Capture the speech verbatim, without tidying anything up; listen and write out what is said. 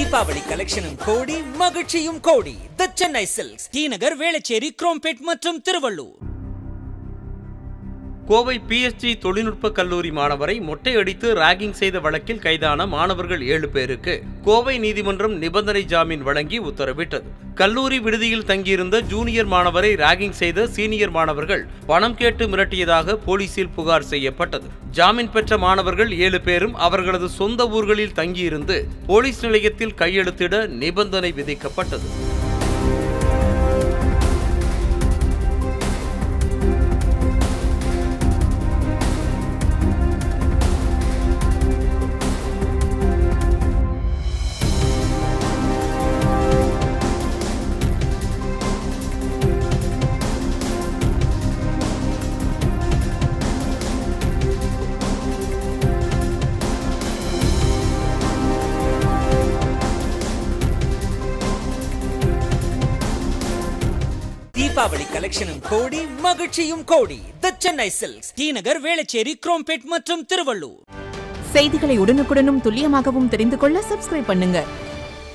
தீபாவளி கலெக்ஷனும் கோடி, மகிழ்ச்சியும் கோடி. The Chennai silks, T Nagar, Velachery, Chromepet மற்றும் Tiruvallur. Kovai P S G தொழில்நுட்ப கல்லூரி மாணவரை மொட்டையடித்து ராகிங் செய்த வழக்கில் கைதான மாணவர்கள் ஏழு பேருக்கு கோவை நீதிமன்றம் நிபந்தனை ஜாமீன் வழங்கி உத்தரவிட்டது. கல்லூரி விடுதியில் தங்கியிருந்த ஜூனியர் மாணவரை ராகிங் செய்த சீனியர் மாணவர்கள் பணம் கேட்டு மிரட்டியதாக போலீசில் புகார் செய்யப்பட்டது. ஜாமீன் பெற்ற மாணவர்கள் ஏழு பேரும் அவர்களது சொந்த ஊர்களில் தங்கியிருந்து போலீஸ் நிலையத்தில் கையெழுத்திட நிபந்தனை விதிக்கப்பட்டது. தீபாவளி கலெக்ஷனும் கோடி, மகிழ்ச்சியும் கோடி. The Chennai silks, T Nagar, Velachery, Chromepet மற்றும் திருவள்ளூர். செய்திகளை உடனுக்குடனும் துல்லியமாகவும் தெரிந்து கொள்ள சப்ஸ்கிரைப் பண்ணுங்க.